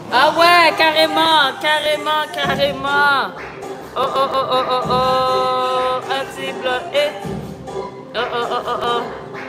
Ah ouais, carrément, carrément, carrément. Oh, oh, oh, oh, oh, oh. Un petit bloc. Eh. Oh, oh, oh, oh, oh.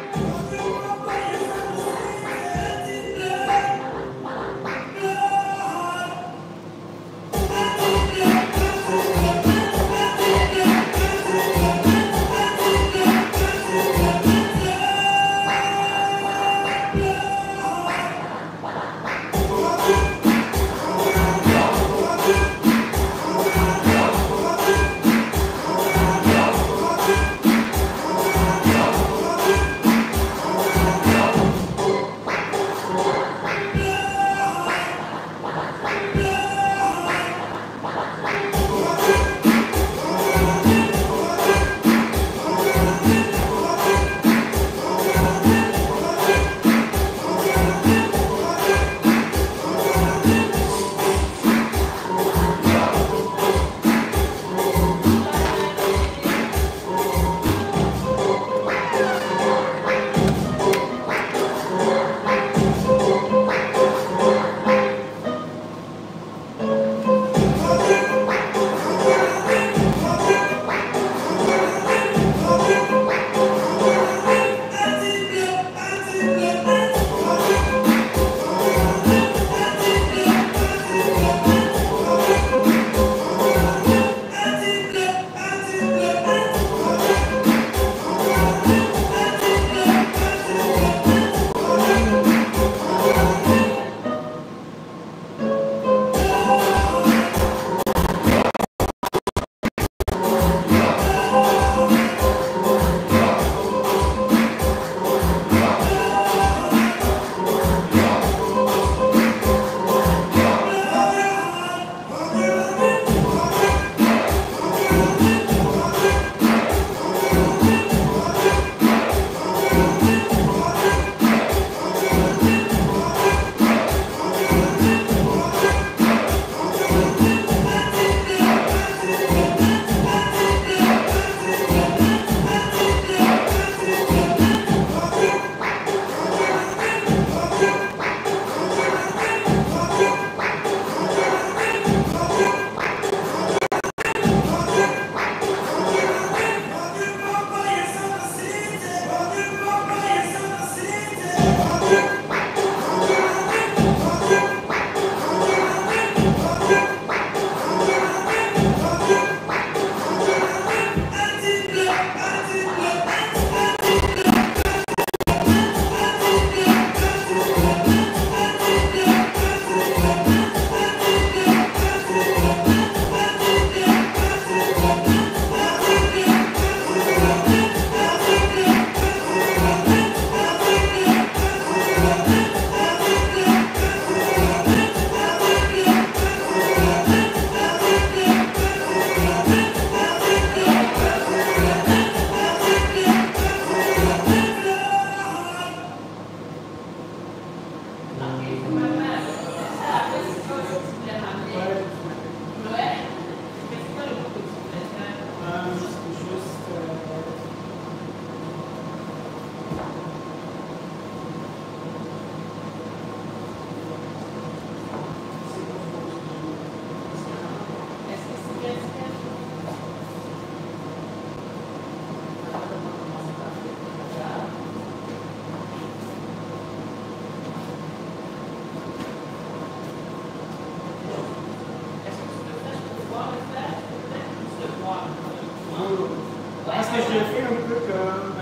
Parce que je le fais un peu comme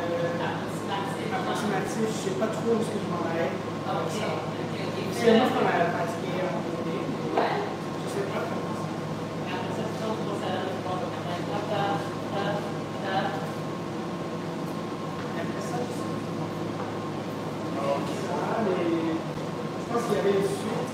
approximatif, je ne sais pas trop où est-ce que je m'en vais. C'est moi qu'on a pratiqué en premier. Je ne sais pas comment ça. Après ça, je sais pas. Mais je pense qu'il y avait une suite.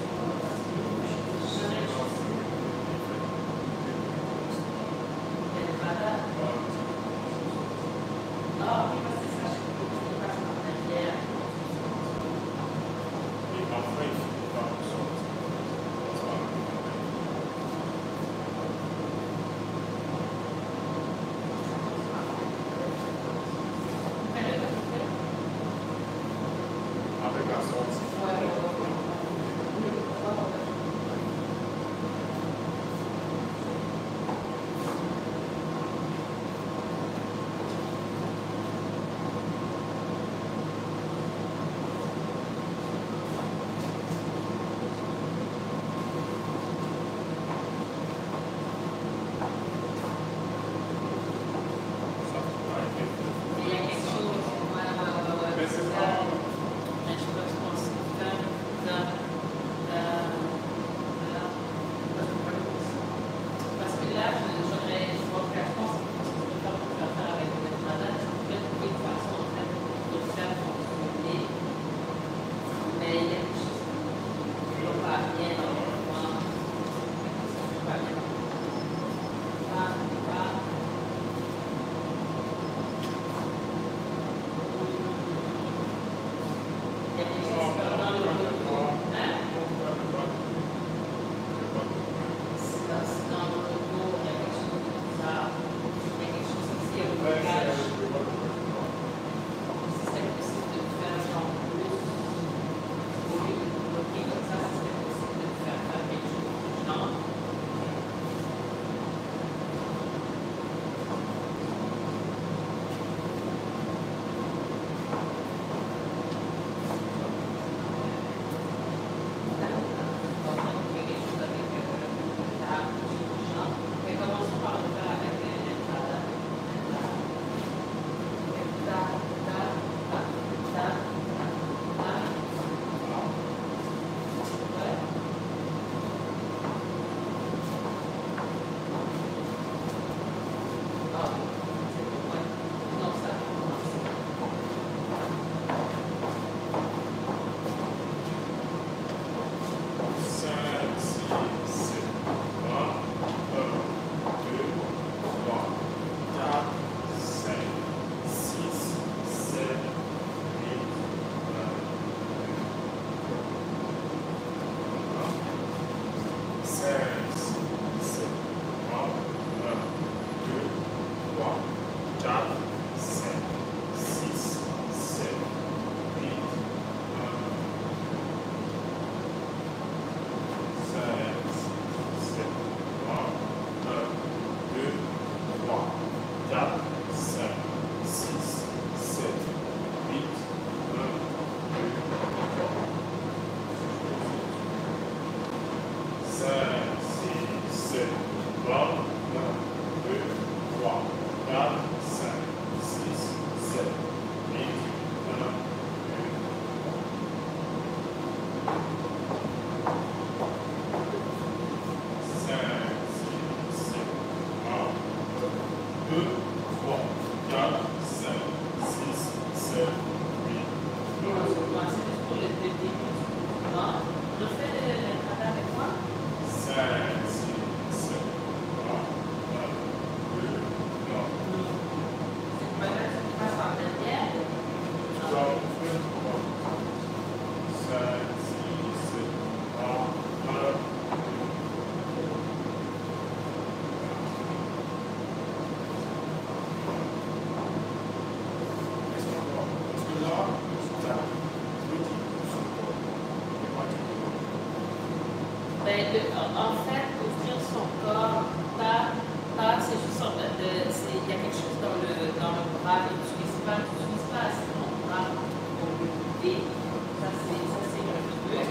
En fait, ouvrir son corps, c'est juste, il y a quelque chose dans le bras, il n'utilise pas assez ton bras pour le lever. Ça, c'est un truc.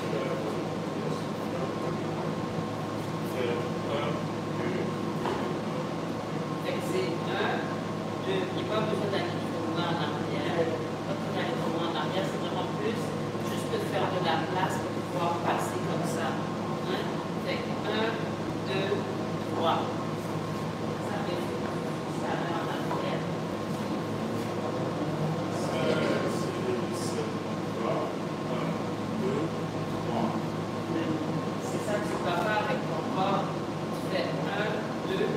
C'est 1, 2, il n'y a pas besoin d'aller trop loin en arrière. Pas besoin d'aller trop loin en arrière, c'est vraiment plus juste de faire de la place pour pouvoir passer comme ça. 1, 2, 3. Ça fait ça en arrière. C'est ça que tu vas faire avec ton corps. Tu fais 1, 2,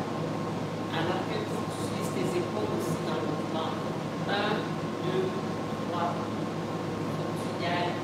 alors que tu utilises tes épaules aussi dans le mouvement. 1, 2, 3. Faut que tu y ailles.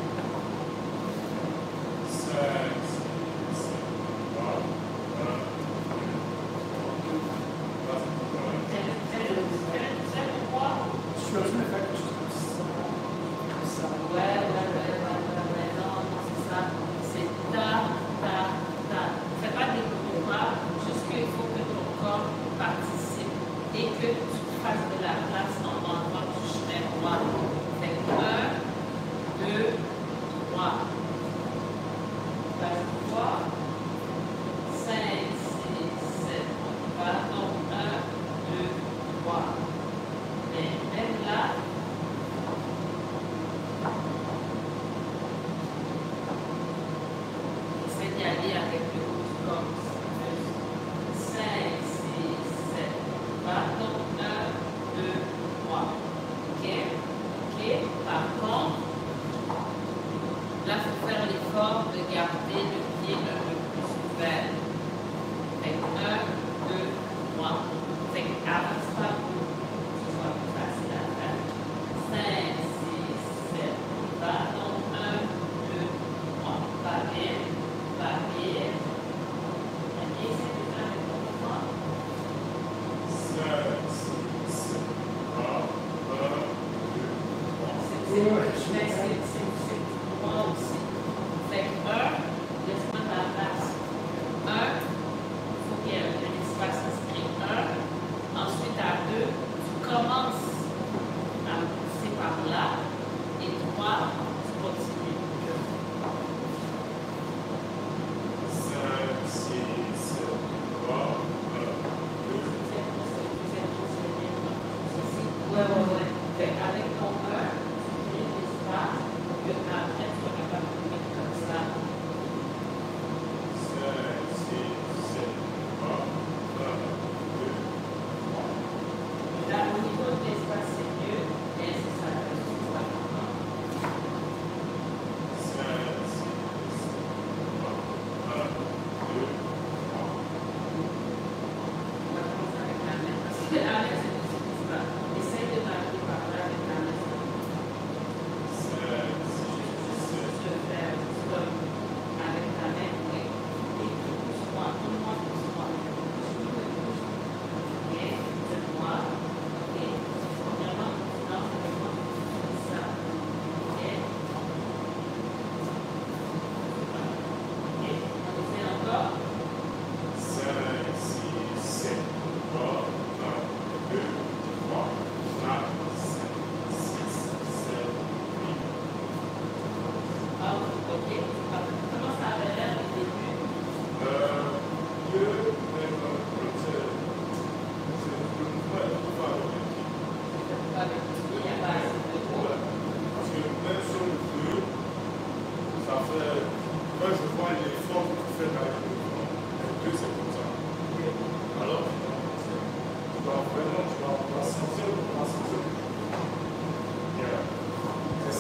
Alors, vraiment, tu vas sentir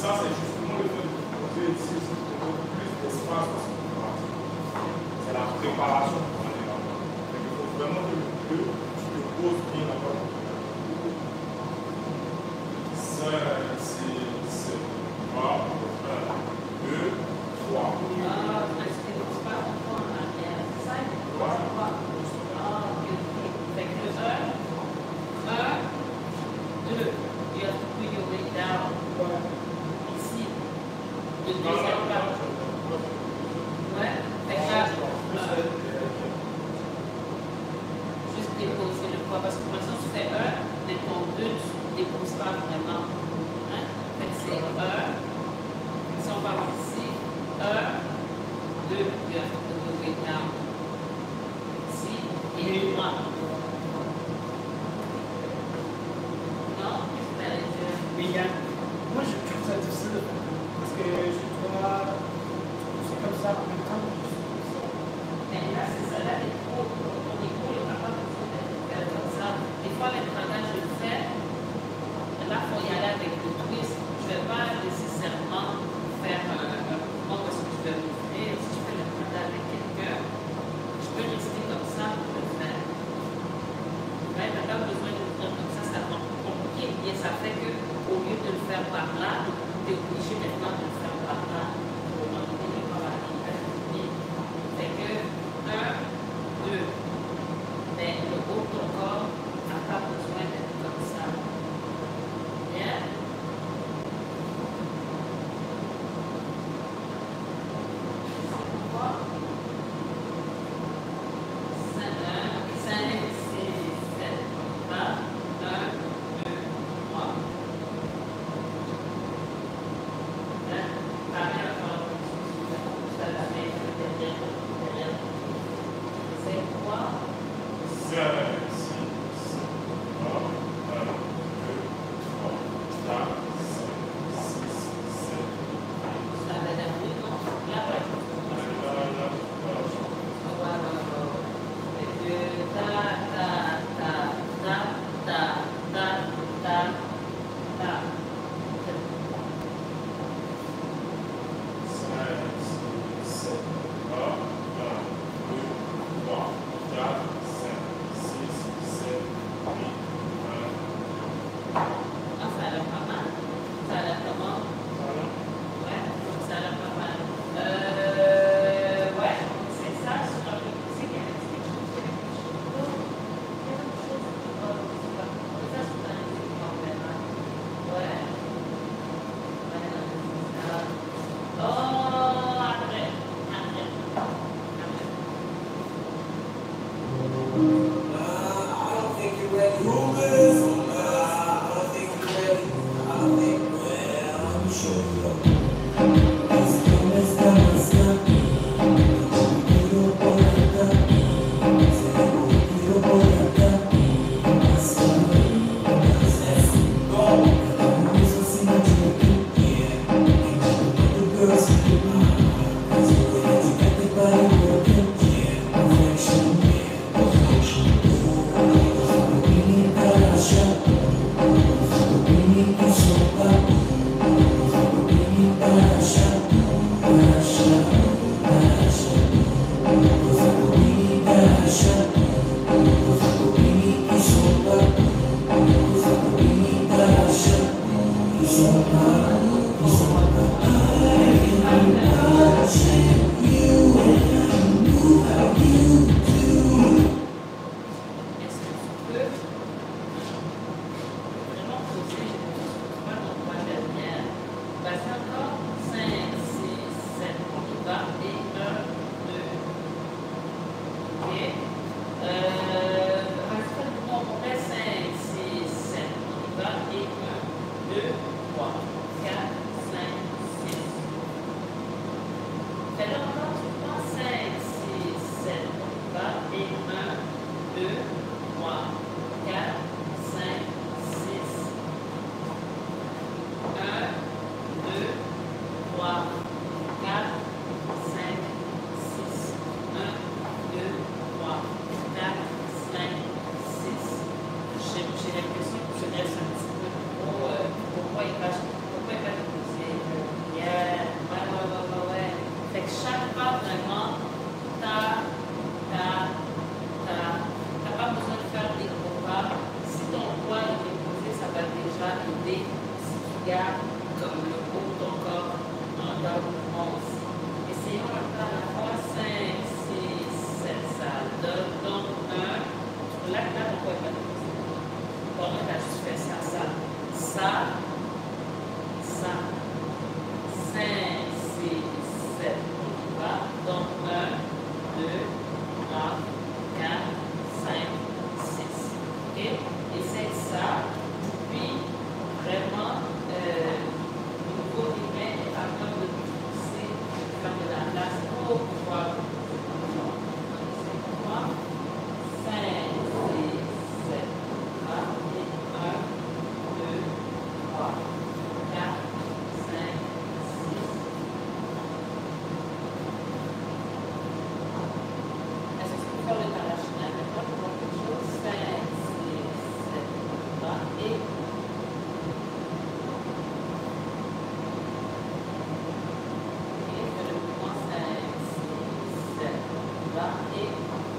ça, c'est justement le fait de poser ici plus d'espace pour cette pratique. C'est la préparation pour un élément. Il faut vraiment que tu te poses bien d'abord. 5, 6, 7, 3, 1, 2, 3. Juste déposer le poids, parce que pour l'instant tu fais 1, mais ton 2, tu ne déposes pas vraiment. Hein? C'est 1, si on part ici, 1, 2, you have to put the weight down. Ici, et 1. Non? Oui, moi je trouve ça difficile parce que je dois c'est comme ça en même temps. Mais là, c'est ça, là, ton épaule n'est pas besoin d'être fait comme ça. Des fois, l'étrangage, je le fais. Là, il faut y aller avec le twist. Je ne vais pas nécessairement faire un mouvement parce que je vais m'ouvrir. Si je fais l'étrangage avec quelqu'un, je peux rester comme ça pour le faire. Là, tu n'as pas besoin de le faire comme ça rend plus compliqué. Et ça fait qu'au lieu de le faire par là, tu es obligé maintenant de le faire par là. Pour enlever le corps à l'intérieur. Fait que 1, 2. Mais le haut de ton corps n'a pas besoin d'être comme ça. Bien? Pourquoi? 5, 6, 7, 1, 2, 3. C'est quoi? 5, 6, 7, 3, 1, 2, 3, 4, 5, 6, 7, 8. Ça va être non? Là, par exemple. Wow. 4, 5, le haut de ton corps dans le mouvement aussi. Essayons de le faire à la fois 5, 6, 7, ça donne. Donc 1, tu relâches là, ton corps est pas de possible. Bon, tu as juste fait ça, ça, ça, ça. 5, 6, 7, on y va. Donc 1, 2, 3, 4, 5, 6. Ok? Essaye ça. Puis, vraiment, au niveau des mains, est en train de pousser, faire de la place pour pouvoir. 5, 6, 7, et 1, 2, 3, 4, 5, 6. Est-ce que tu peux faire le tarachinage maintenant pour voir quelque chose? 5, 6, 7, et fais le mouvement 5, 6, 7, et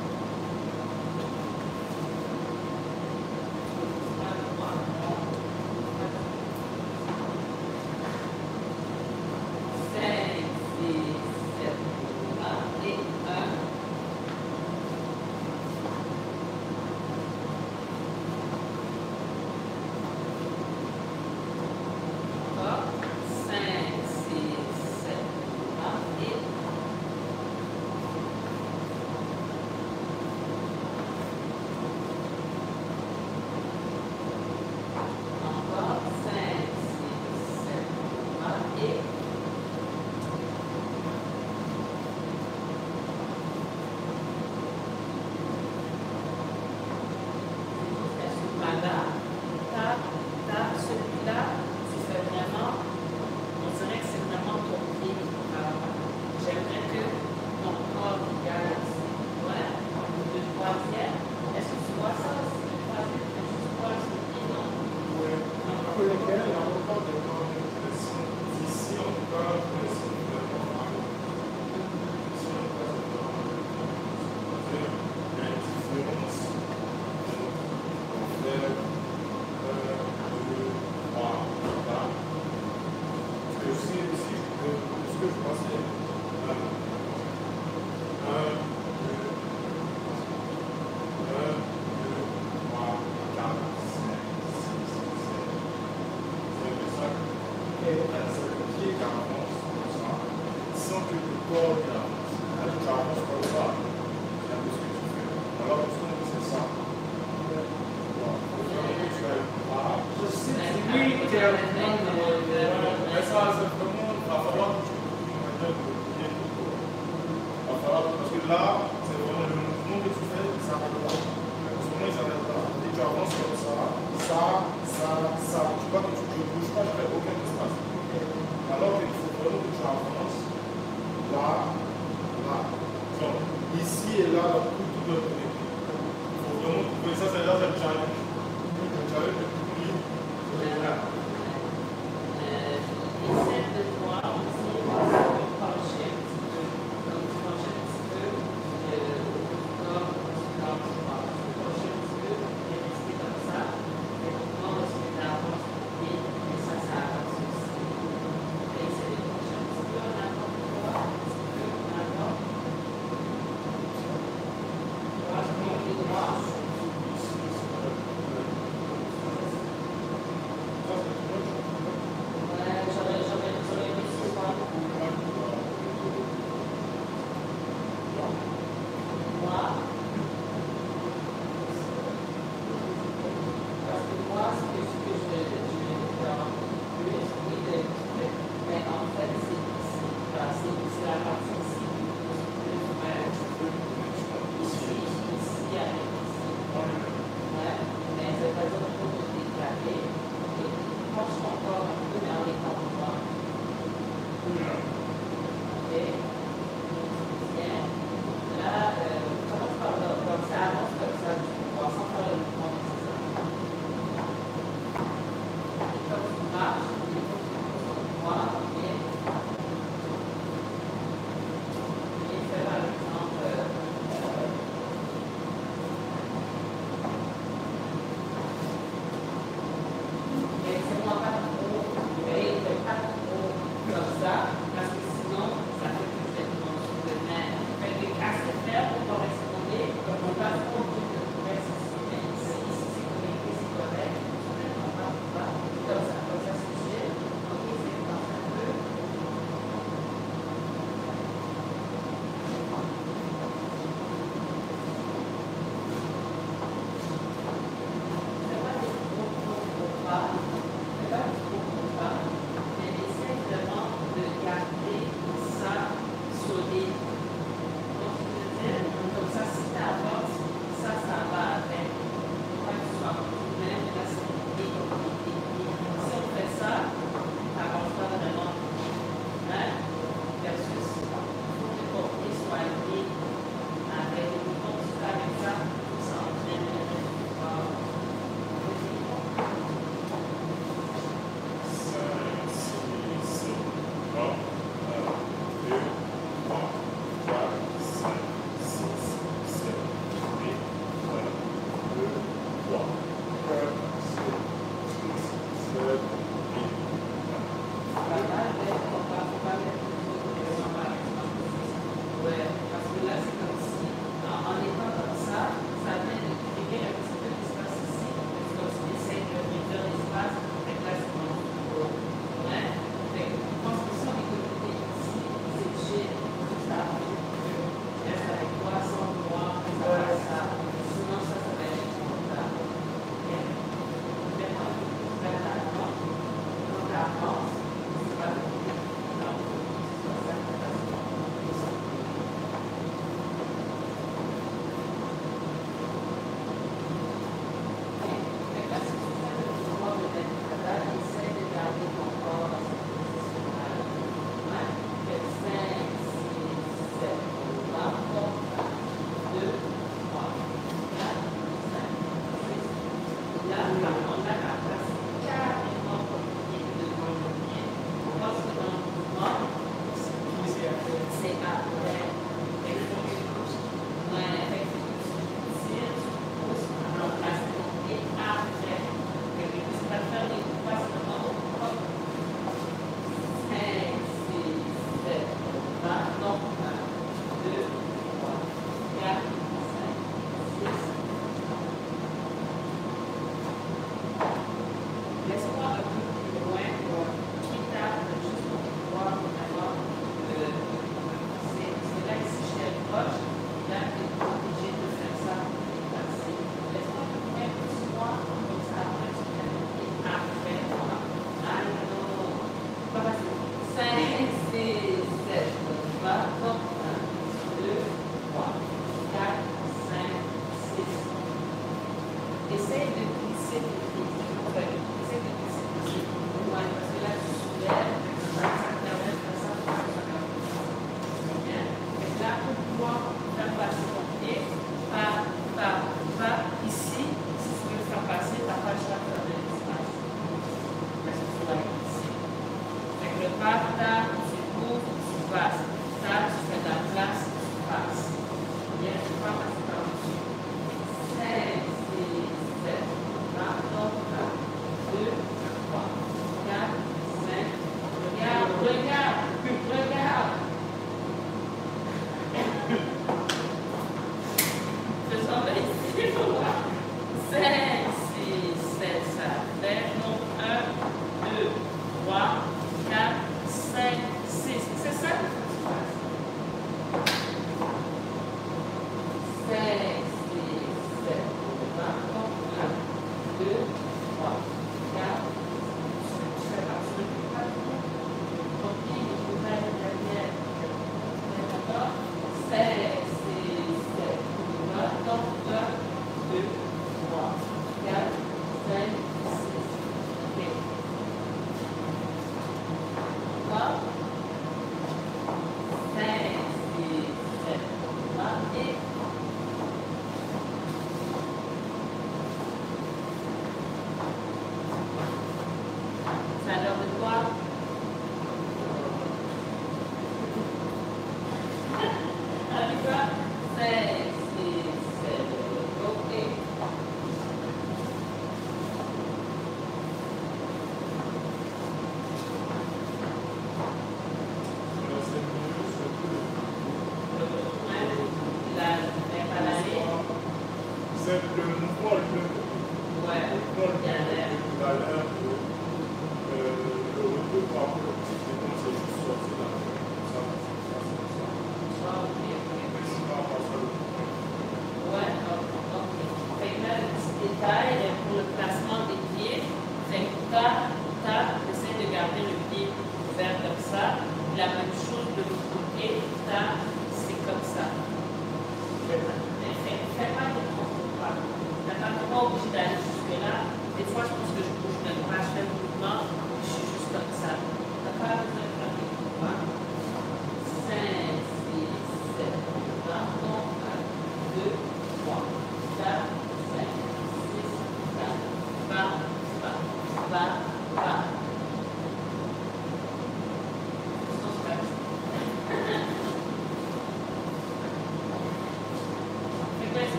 celui-là, tu fais vraiment, on dirait que c'est vraiment ton pied qui travaille. J'aimerais que ton corps regarde ici. Ouais, le troisième. Est-ce que tu vois ça aussi? Le troisième, est-ce que tu vois ce pied? Non. Oui. Pour lequel il y a encore des corps de pression. Ici, on peut pression de normal. Ici, on peut il y a une différence. On fait 1, 2, 3, là. Parce que aussi, ce que je pensais, 1, 2, 3, 4, 5, 6, 7. C'est ça. Et c'est le pied qui avance comme ça, sans que le corps qui avance. Tu avances comme ça. C'est un peu ce que tu fais. Alors, est-ce que c'est ça? Oui, théoriquement, mais ça, c'est vraiment, il va falloir que tu te bien tout court. Il va falloir, parce que là, c'est vraiment le mouvement que tu fais, ça va pas. En ce moment, il s'arrête là. Et tu avances comme ça. Tu vois que tu ne bouges pas, je fais aucun espace. Alors qu'il faut vraiment que tu avances là, là. Donc, ici et là, dans tout le monde. Il faut vraiment trouver ça, c'est là, c'est le challenge. Le challenge est plus libre. Essaie de voir aussi, pencher un petit peu, comme tu penches un petit peu, comme tu penches un petit peu, et rester comme ça, et pour lorsque tu avances ton pied, et ça avance aussi. Et essaie de pencher un petit peu en avant, un petit peu en avant. Droit, droit.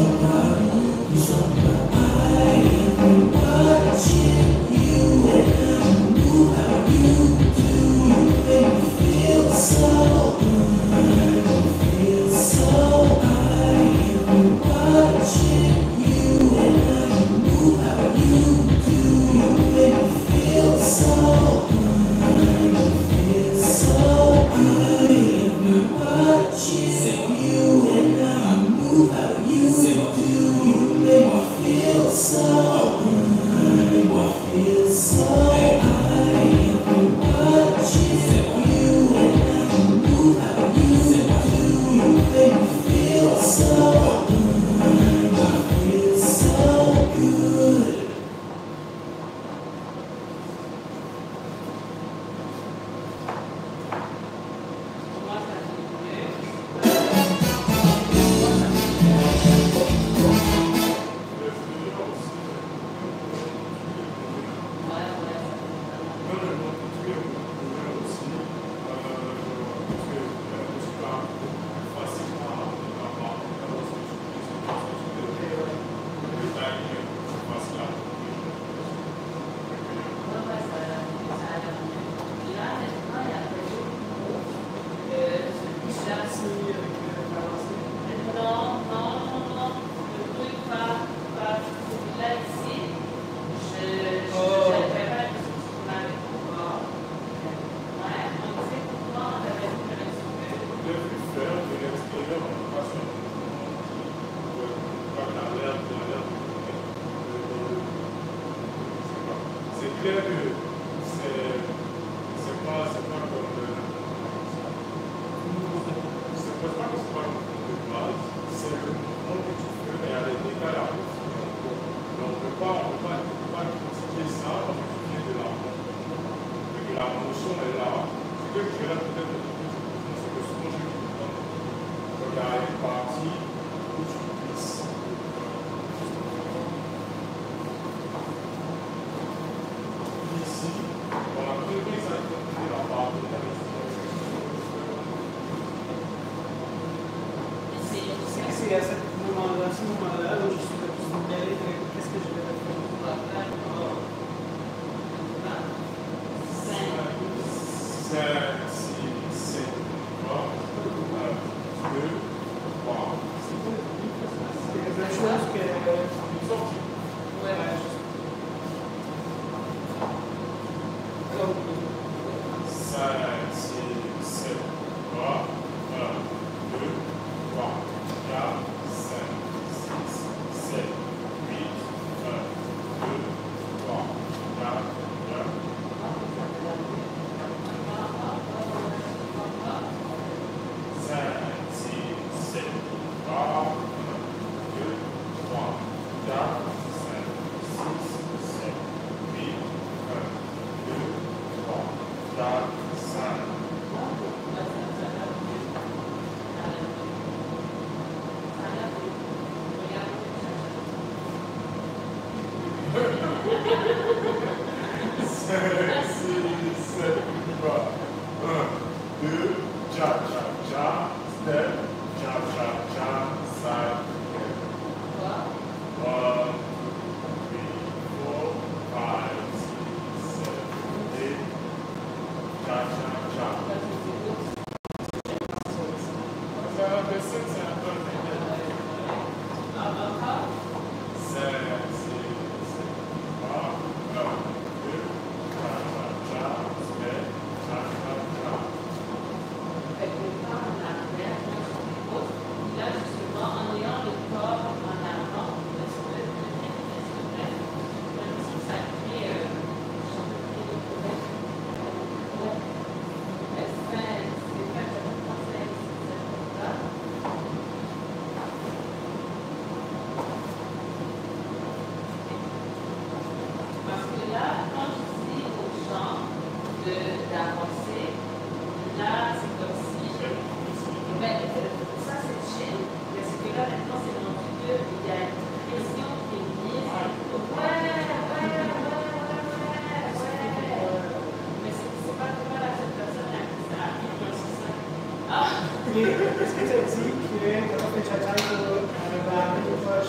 Est-ce que tu as dit que quand tu as fait Chacha, il faut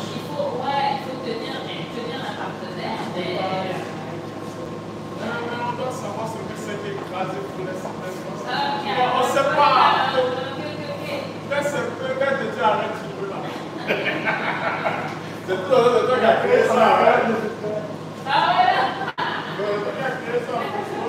C'est tout le temps qui a créé ça. Ah ouais là. C'est le temps qui a créé ça.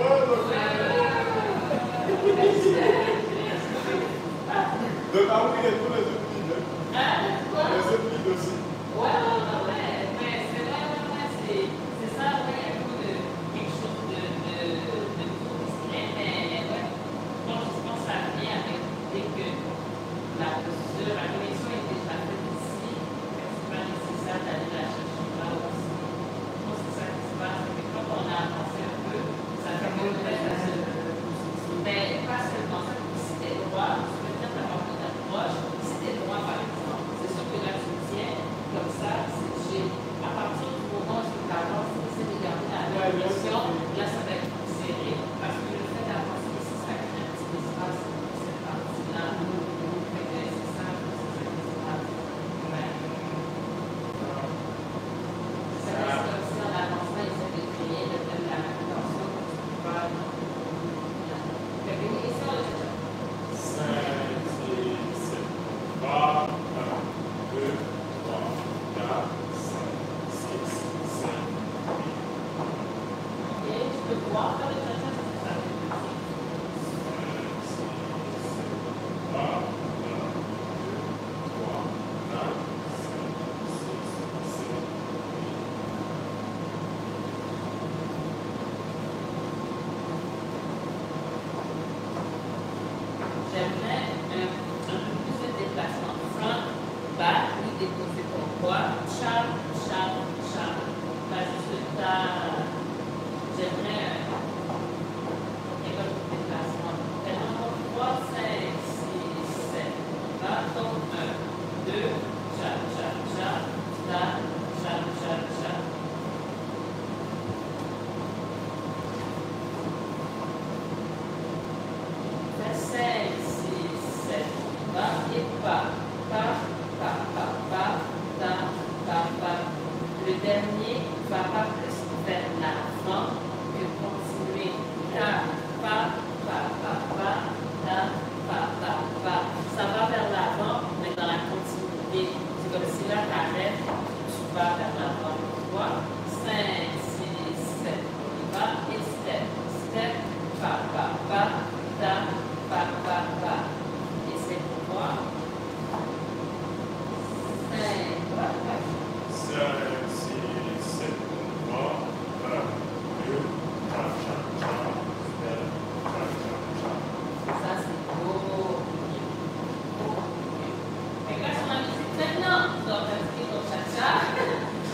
Donc, à oublier tous les autres leaders. Les autres leaders aussi. Ouais, mais c'est vrai, c'est ça, ouais, il y a quelque chose de trop discret, mais ouais, je pense que ça vient avec l'idée que la posture, la connexion est déjà faite ici, c'est pas nécessaire d'aller la chercher là aussi. Je pense que c'est ça qui se passe, et quand on a avancé un peu, ça fait que peut-être à se. Mais pas seulement ça, si t'es droit, tu peux peut-être avoir une approche, si t'es droit par exemple, c'est sûr que là tu tiens comme ça, à partir du moment où tu avances, c'est de garder la direction, là ça va être serré, parce que le fait d'avancer ici, ça crée un petit espace pour cette partie-là. C'est ça qui se passe. Ouais. Ça reste comme si en avançant, il essaie de créer la tension pour que tu peux pas. J'aimerais un peu plus de déplacement front, back, oui, déposer ton poids, char, pas juste le tas. J'aimerais un peu de déplacement. Maintenant, 3, 5, 6, 7. Là, donc 1, 2, char, ta, le dernier va pas plus vers l'avant que continuer. Ça va vers l'avant, mais dans la continuité. C'est comme si là, tu arrêtes, tu vas vers l'avant. 3, 5, 6, 7. On y va. Et step. Et c'est pour voir. 5, ça c'est beau. Et là, sur la musique maintenant, on va pratiquer ton cha-cha.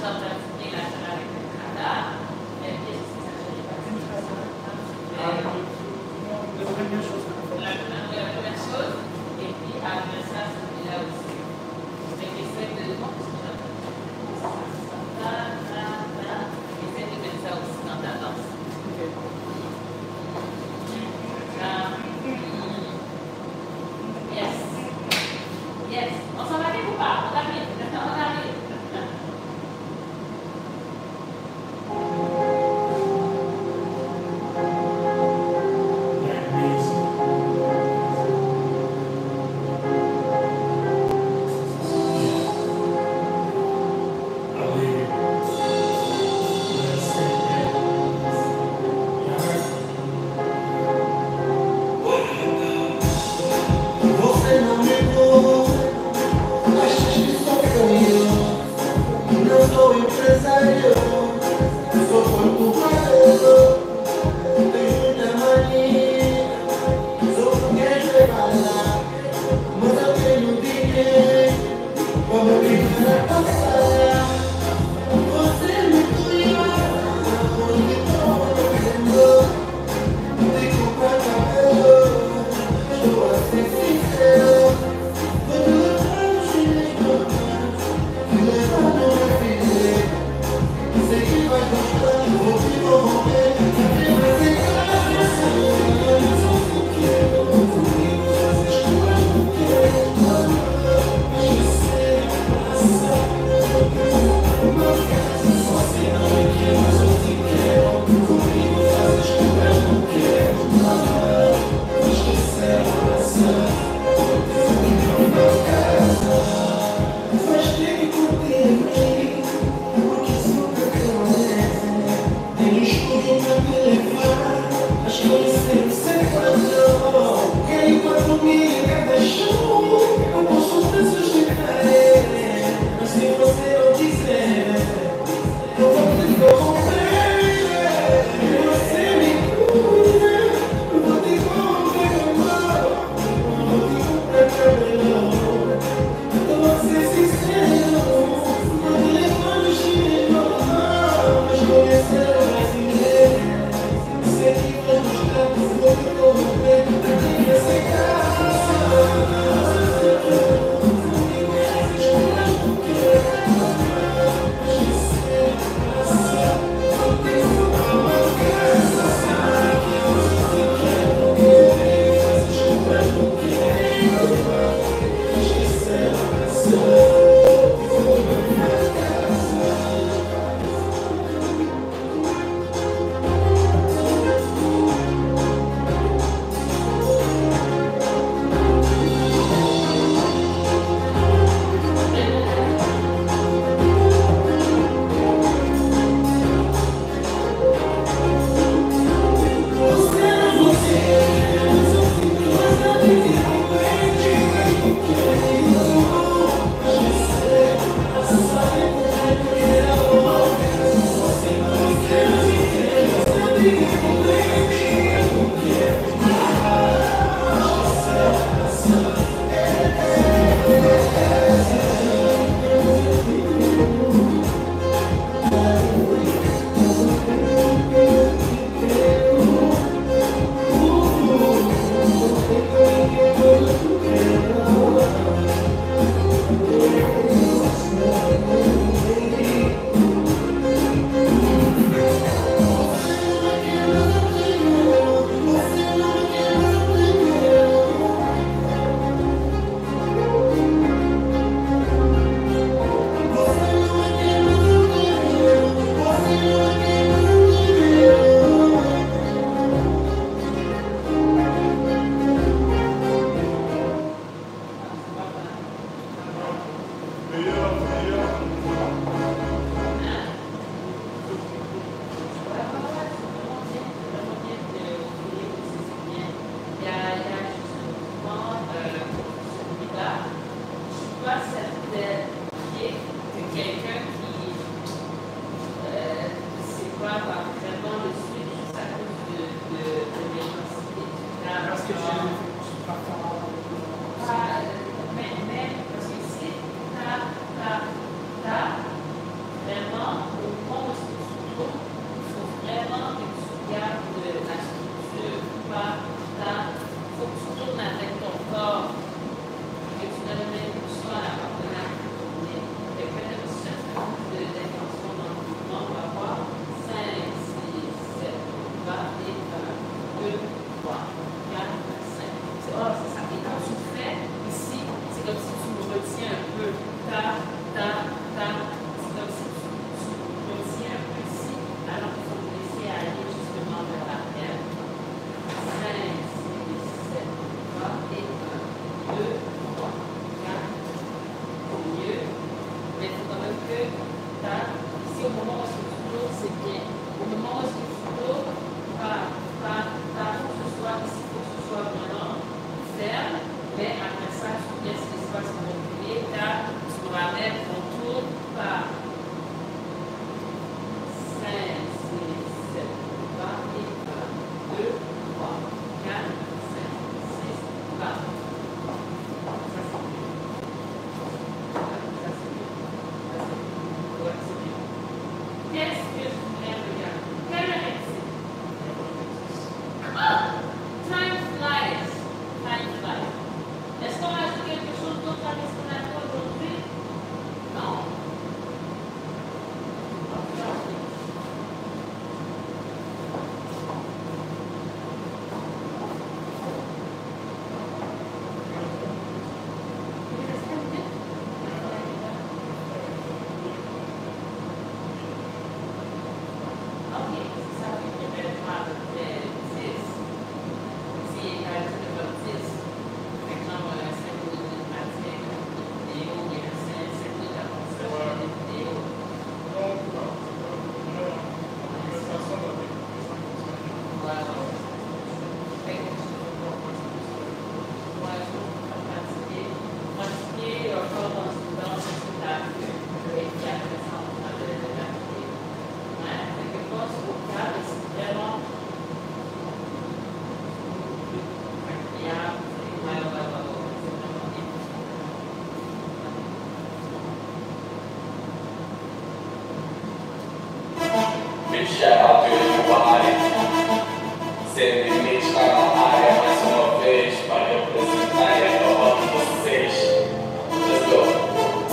Big shout out to everybody. Sendo limite lá na área mais uma vez para representar e acabar com vocês. Let's go.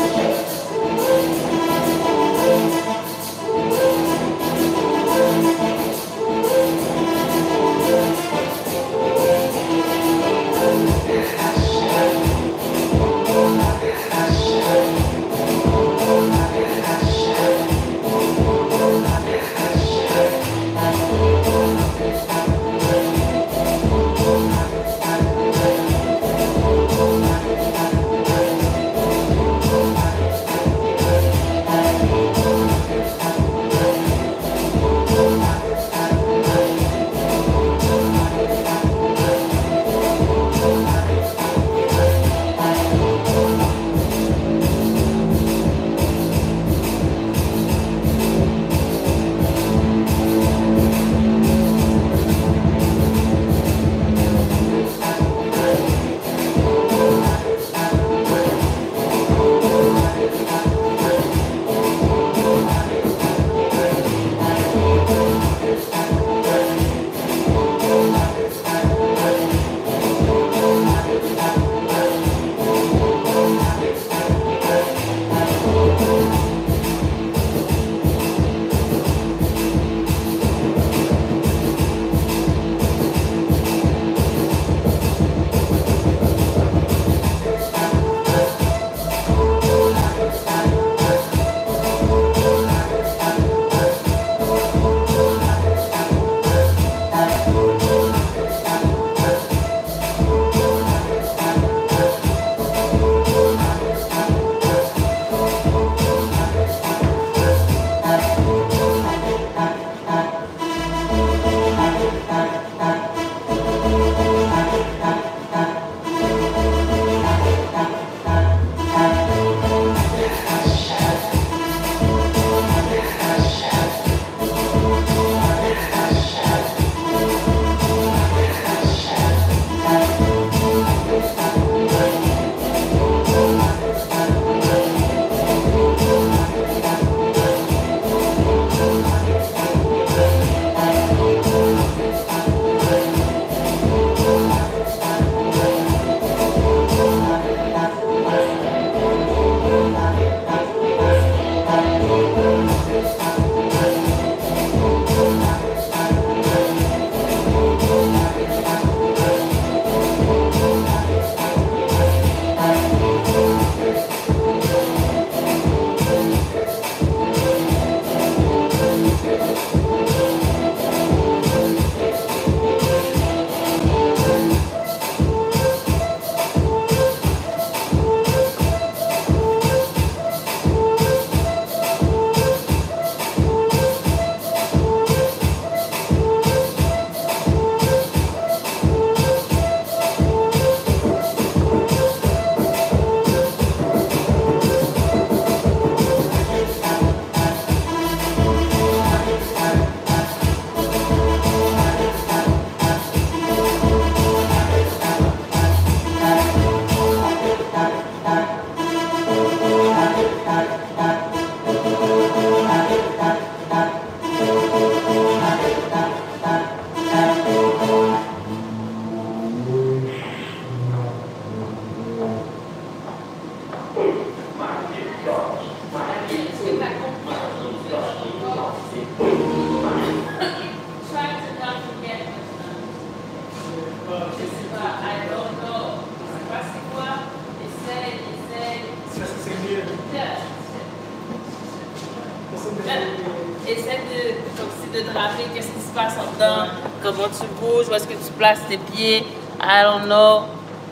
Comment tu bouges, où est-ce que tu places tes pieds. I don't know.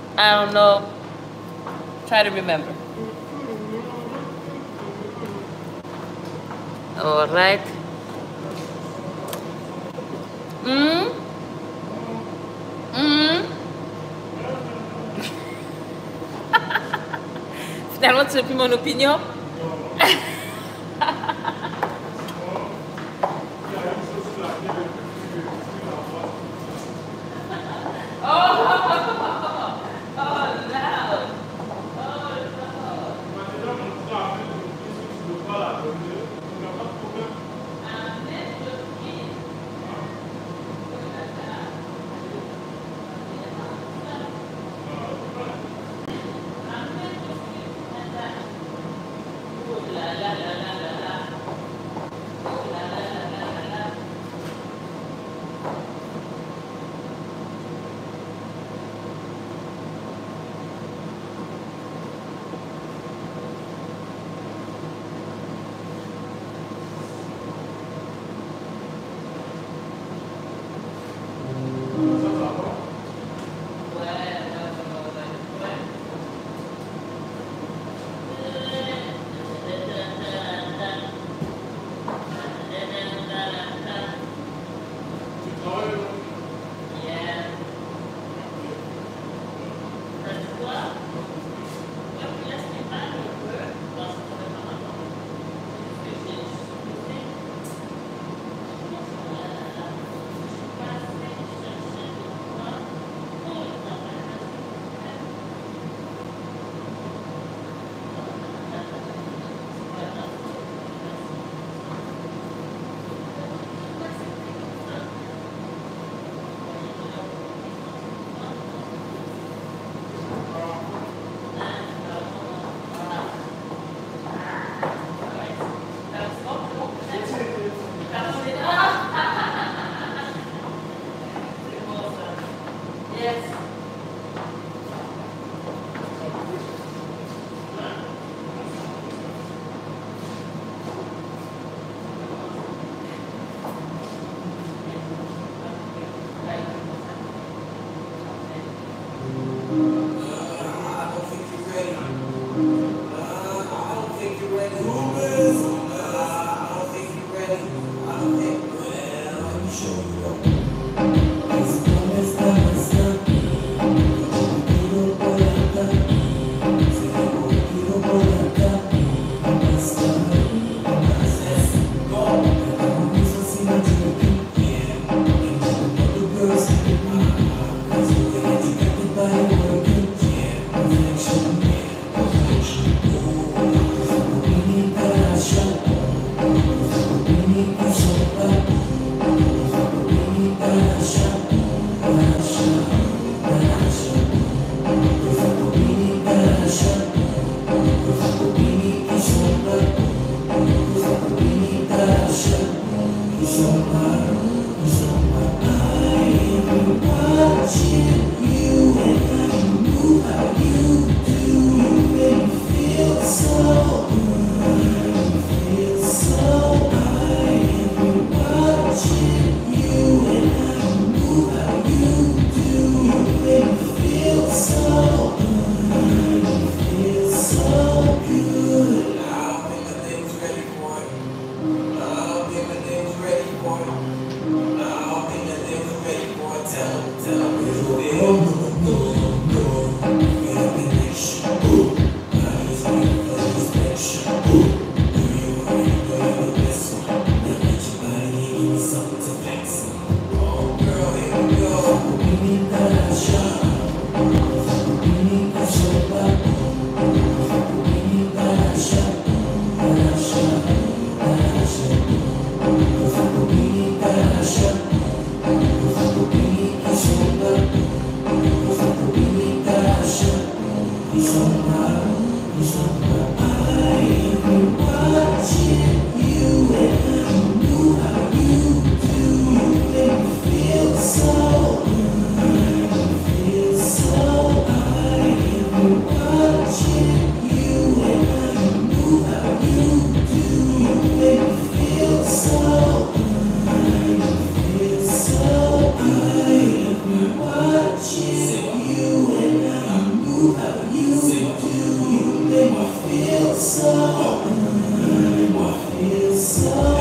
Try to remember. All right. Finalement, tu n'as plus mon opinion? So